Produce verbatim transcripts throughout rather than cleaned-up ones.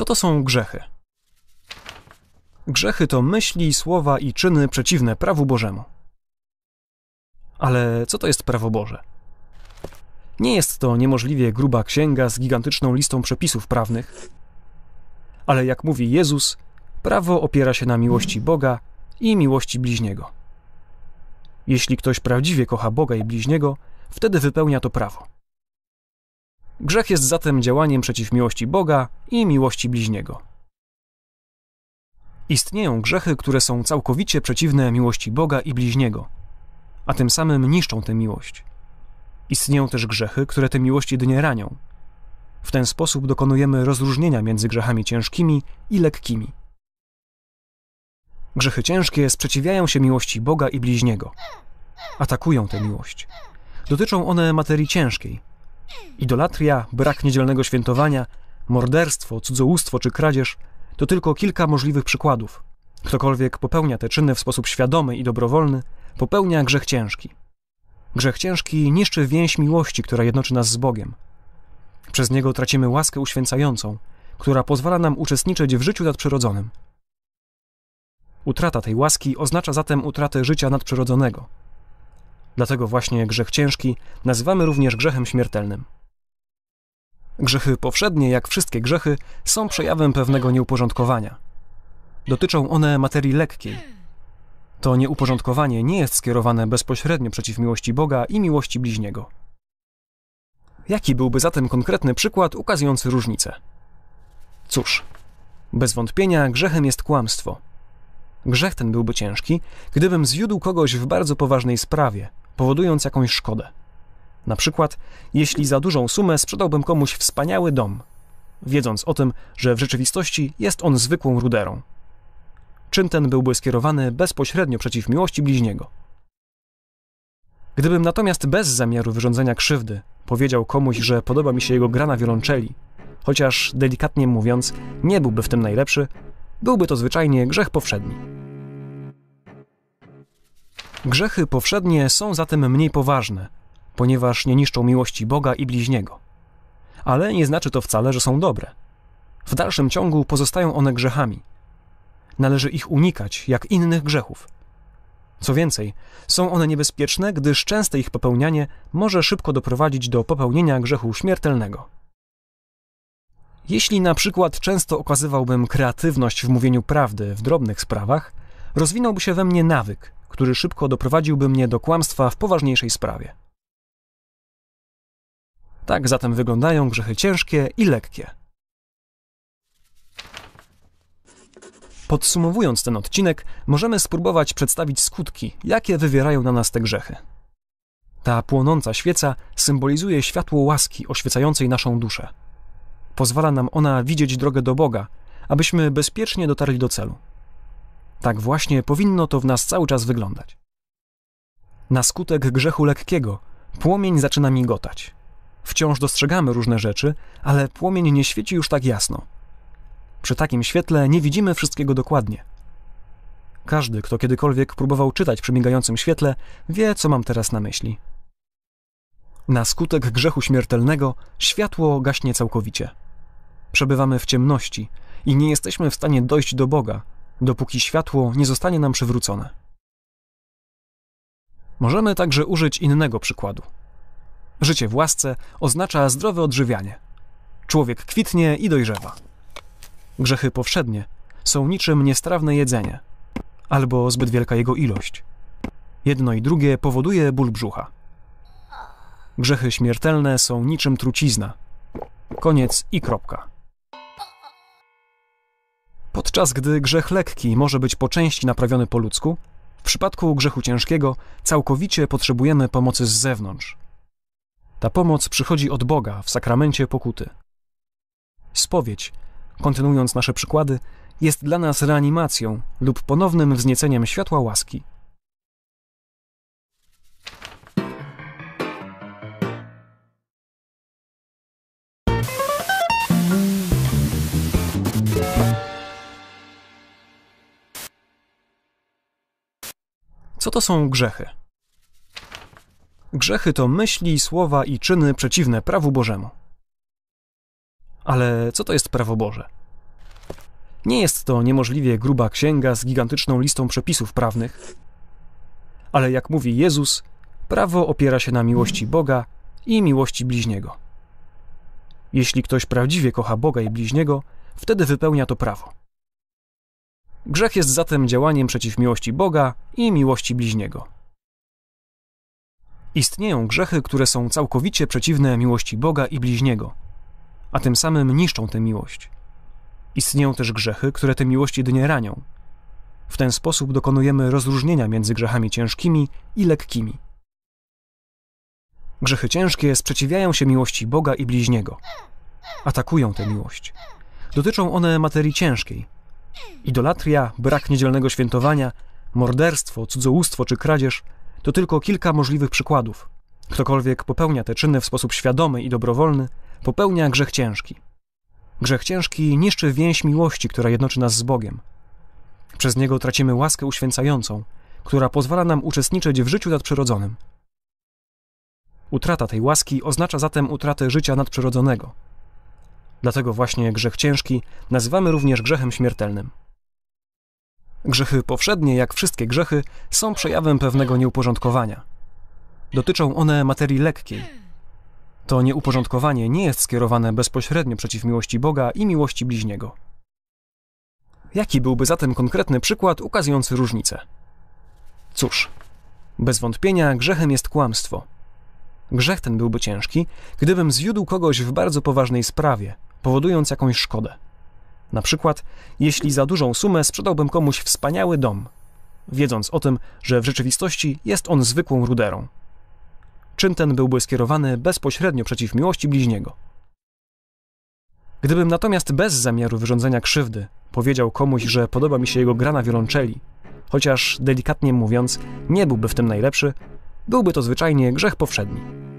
Co to są grzechy? Grzechy to myśli, słowa i czyny przeciwne prawu Bożemu. Ale co to jest prawo Boże? Nie jest to niemożliwie gruba księga z gigantyczną listą przepisów prawnych, ale jak mówi Jezus, prawo opiera się na miłości Boga i miłości bliźniego. Jeśli ktoś prawdziwie kocha Boga i bliźniego, wtedy wypełnia to prawo. Grzech jest zatem działaniem przeciw miłości Boga i miłości bliźniego. Istnieją grzechy, które są całkowicie przeciwne miłości Boga i bliźniego, a tym samym niszczą tę miłość. Istnieją też grzechy, które tę miłość jedynie ranią. W ten sposób dokonujemy rozróżnienia między grzechami ciężkimi i lekkimi. Grzechy ciężkie sprzeciwiają się miłości Boga i bliźniego. Atakują tę miłość. Dotyczą one materii ciężkiej. Idolatria, brak niedzielnego świętowania, morderstwo, cudzołóstwo czy kradzież to tylko kilka możliwych przykładów. Ktokolwiek popełnia te czyny w sposób świadomy i dobrowolny, popełnia grzech ciężki. Grzech ciężki niszczy więź miłości, która jednoczy nas z Bogiem. Przez niego tracimy łaskę uświęcającą, która pozwala nam uczestniczyć w życiu nadprzyrodzonym. Utrata tej łaski oznacza zatem utratę życia nadprzyrodzonego. Dlatego właśnie grzech ciężki nazywamy również grzechem śmiertelnym. Grzechy powszednie, jak wszystkie grzechy, są przejawem pewnego nieuporządkowania. Dotyczą one materii lekkiej. To nieuporządkowanie nie jest skierowane bezpośrednio przeciw miłości Boga i miłości bliźniego. Jaki byłby zatem konkretny przykład ukazujący różnicę? Cóż, bez wątpienia grzechem jest kłamstwo. Grzech ten byłby ciężki, gdybym zwiódł kogoś w bardzo poważnej sprawie, powodując jakąś szkodę. Na przykład, jeśli za dużą sumę sprzedałbym komuś wspaniały dom, wiedząc o tym, że w rzeczywistości jest on zwykłą ruderą. Czyn ten byłby skierowany bezpośrednio przeciw miłości bliźniego. Gdybym natomiast bez zamiaru wyrządzenia krzywdy powiedział komuś, że podoba mi się jego gra na wiolonczeli, chociaż delikatnie mówiąc nie byłby w tym najlepszy, byłby to zwyczajnie grzech powszedni. Grzechy powszednie są zatem mniej poważne, ponieważ nie niszczą miłości Boga i bliźniego. Ale nie znaczy to wcale, że są dobre. W dalszym ciągu pozostają one grzechami. Należy ich unikać, jak innych grzechów. Co więcej, są one niebezpieczne, gdyż częste ich popełnianie może szybko doprowadzić do popełnienia grzechu śmiertelnego. Jeśli na przykład często okazywałbym kreatywność w mówieniu prawdy w drobnych sprawach, rozwinąłby się we mnie nawyk, który szybko doprowadziłby mnie do kłamstwa w poważniejszej sprawie. Tak zatem wyglądają grzechy ciężkie i lekkie. Podsumowując ten odcinek, możemy spróbować przedstawić skutki, jakie wywierają na nas te grzechy. Ta płonąca świeca symbolizuje światło łaski oświecającej naszą duszę. Pozwala nam ona widzieć drogę do Boga, abyśmy bezpiecznie dotarli do celu. Tak właśnie powinno to w nas cały czas wyglądać. Na skutek grzechu lekkiego płomień zaczyna migotać. Wciąż dostrzegamy różne rzeczy, ale płomień nie świeci już tak jasno. Przy takim świetle nie widzimy wszystkiego dokładnie. Każdy, kto kiedykolwiek próbował czytać przy migającym świetle, wie, co mam teraz na myśli. Na skutek grzechu śmiertelnego światło gaśnie całkowicie. Przebywamy w ciemności i nie jesteśmy w stanie dojść do Boga, dopóki światło nie zostanie nam przywrócone. Możemy także użyć innego przykładu. Życie w łasce oznacza zdrowe odżywianie. Człowiek kwitnie i dojrzewa. Grzechy powszednie są niczym niestrawne jedzenie, albo zbyt wielka jego ilość. Jedno i drugie powoduje ból brzucha. Grzechy śmiertelne są niczym trucizna. Koniec i kropka. Podczas gdy grzech lekki może być po części naprawiony po ludzku, w przypadku grzechu ciężkiego całkowicie potrzebujemy pomocy z zewnątrz. Ta pomoc przychodzi od Boga w sakramencie pokuty. Spowiedź, kontynuując nasze przykłady, jest dla nas reanimacją lub ponownym wznieceniem światła łaski. Co to są grzechy? Grzechy to myśli, słowa i czyny przeciwne prawu Bożemu. Ale co to jest prawo Boże? Nie jest to niemożliwie gruba księga z gigantyczną listą przepisów prawnych, ale jak mówi Jezus, prawo opiera się na miłości Boga i miłości bliźniego. Jeśli ktoś prawdziwie kocha Boga i bliźniego, wtedy wypełnia to prawo. Grzech jest zatem działaniem przeciw miłości Boga i miłości bliźniego. Istnieją grzechy, które są całkowicie przeciwne miłości Boga i bliźniego, a tym samym niszczą tę miłość. Istnieją też grzechy, które tę miłość jedynie ranią. W ten sposób dokonujemy rozróżnienia między grzechami ciężkimi i lekkimi. Grzechy ciężkie sprzeciwiają się miłości Boga i bliźniego. Atakują tę miłość. Dotyczą one materii ciężkiej. Idolatria, brak niedzielnego świętowania, morderstwo, cudzołóstwo czy kradzież to tylko kilka możliwych przykładów. Ktokolwiek popełnia te czyny w sposób świadomy i dobrowolny, popełnia grzech ciężki. Grzech ciężki niszczy więź miłości, która jednoczy nas z Bogiem. Przez niego tracimy łaskę uświęcającą, która pozwala nam uczestniczyć w życiu nadprzyrodzonym. Utrata tej łaski oznacza zatem utratę życia nadprzyrodzonego. Dlatego właśnie grzech ciężki nazywamy również grzechem śmiertelnym. Grzechy powszednie, jak wszystkie grzechy, są przejawem pewnego nieuporządkowania. Dotyczą one materii lekkiej. To nieuporządkowanie nie jest skierowane bezpośrednio przeciw miłości Boga i miłości bliźniego. Jaki byłby zatem konkretny przykład ukazujący różnicę? Cóż, bez wątpienia grzechem jest kłamstwo. Grzech ten byłby ciężki, gdybym zwiódł kogoś w bardzo poważnej sprawie, powodując jakąś szkodę. Na przykład, jeśli za dużą sumę sprzedałbym komuś wspaniały dom, wiedząc o tym, że w rzeczywistości jest on zwykłą ruderą. Czyn ten byłby skierowany bezpośrednio przeciw miłości bliźniego. Gdybym natomiast bez zamiaru wyrządzenia krzywdy powiedział komuś, że podoba mi się jego gra na wiolonczeli, chociaż delikatnie mówiąc nie byłby w tym najlepszy, byłby to zwyczajnie grzech powszedni.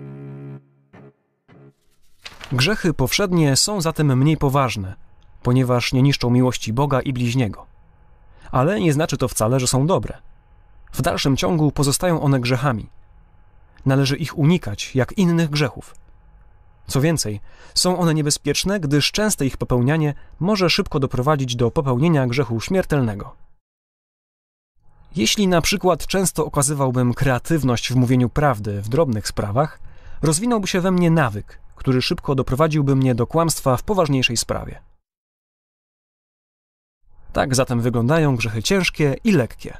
Grzechy powszednie są zatem mniej poważne, ponieważ nie niszczą miłości Boga i bliźniego. Ale nie znaczy to wcale, że są dobre. W dalszym ciągu pozostają one grzechami. Należy ich unikać, jak innych grzechów. Co więcej, są one niebezpieczne, gdyż częste ich popełnianie może szybko doprowadzić do popełnienia grzechu śmiertelnego. Jeśli na przykład często okazywałbym kreatywność w mówieniu prawdy w drobnych sprawach, rozwinąłby się we mnie nawyk, który szybko doprowadziłby mnie do kłamstwa w poważniejszej sprawie. Tak zatem wyglądają grzechy ciężkie i lekkie.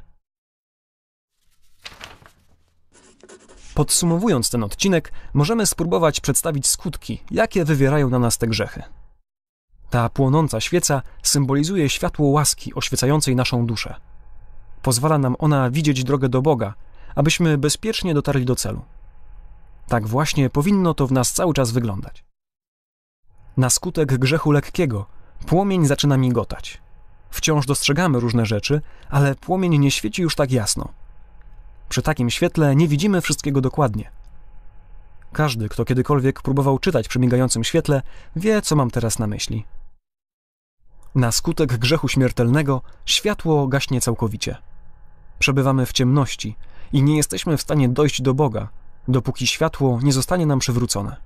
Podsumowując ten odcinek, możemy spróbować przedstawić skutki, jakie wywierają na nas te grzechy. Ta płonąca świeca symbolizuje światło łaski oświecającej naszą duszę. Pozwala nam ona widzieć drogę do Boga, abyśmy bezpiecznie dotarli do celu. Tak właśnie powinno to w nas cały czas wyglądać. Na skutek grzechu lekkiego płomień zaczyna migotać. Wciąż dostrzegamy różne rzeczy, ale płomień nie świeci już tak jasno. Przy takim świetle nie widzimy wszystkiego dokładnie. Każdy, kto kiedykolwiek próbował czytać przy migającym świetle, wie, co mam teraz na myśli. Na skutek grzechu śmiertelnego światło gaśnie całkowicie. Przebywamy w ciemności i nie jesteśmy w stanie dojść do Boga, dopóki światło nie zostanie nam przywrócone.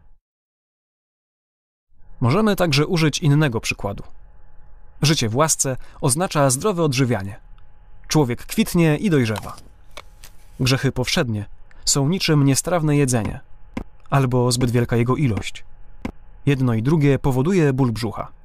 Możemy także użyć innego przykładu. Życie w łasce oznacza zdrowe odżywianie. Człowiek kwitnie i dojrzewa. Grzechy powszednie są niczym niestrawne jedzenie, albo zbyt wielka jego ilość. Jedno i drugie powoduje ból brzucha.